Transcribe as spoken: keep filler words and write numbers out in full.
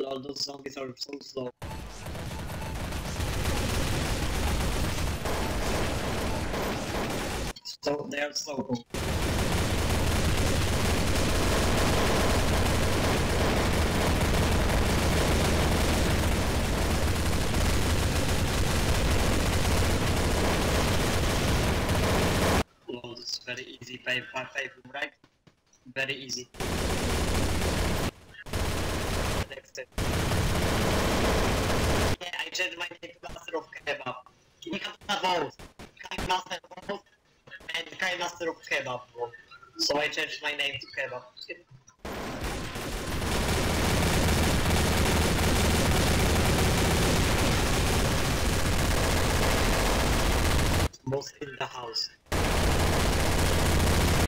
All those zombies are so slow. So they are slow. Oh, this is very easy. Pay, pay, pay, right? Very easy. Next step. Yeah, I changed my name to Master of Kebab. You can have both. Kind Master of both and Kind Master of Kebab. So I changed my name to Kebab. Both in the house.